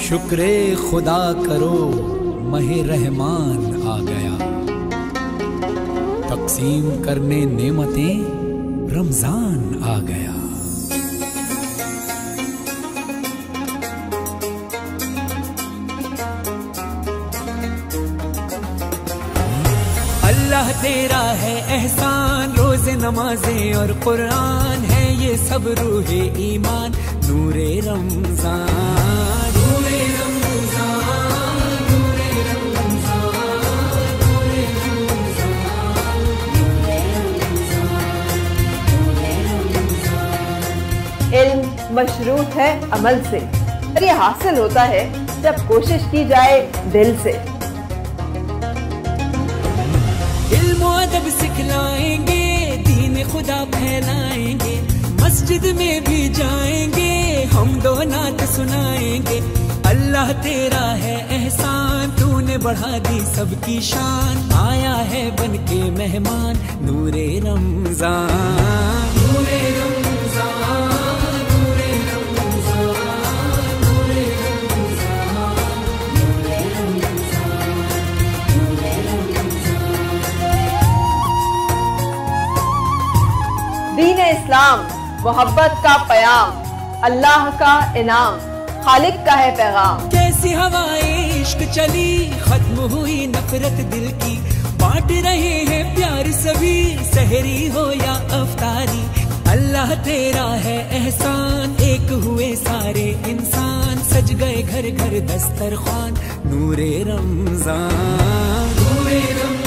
शुक्रे खुदा करो महे रहमान आ गया, तकसीम करने नेमतें रमजान आ गया। अल्लाह तेरा है एहसान, रोज़े नमाजें और कुरान है ये सब रूहे ईमान, नूरे रमजान नूरे रमजान नूरे रमजान नूरे रमजान नूरे रमजान। इल्म मशरूत है अमल से, और ये हासिल होता है जब कोशिश की जाए दिल से। अदब सिखलाएंगे, दीन खुदा फैलाएंगे, मस्जिद में भी जाएंगे, हम दो नात सुनाएंगे। अल्लाह तेरा है एहसान, तूने बढ़ा दी सबकी शान, आया है बन के मेहमान, नूरे रमजान नूरे रमजान नूरे रमजान नूरे रमजान नूरे रमजान नूरे रमजान। दीन इस्लाम मोहब्बत का पयाम, अल्लाह का इनाम, खालिक का है पैगाम। कैसी हवाएं इश्क चली, खत्म हुई नफरत दिल की, बांट रहे हैं प्यार सभी, सहरी हो या अफ्तारी। अल्लाह तेरा है एहसान, एक हुए सारे इंसान, सज गए घर घर दस्तरखान, नूरे रमजान नूरे रमजान।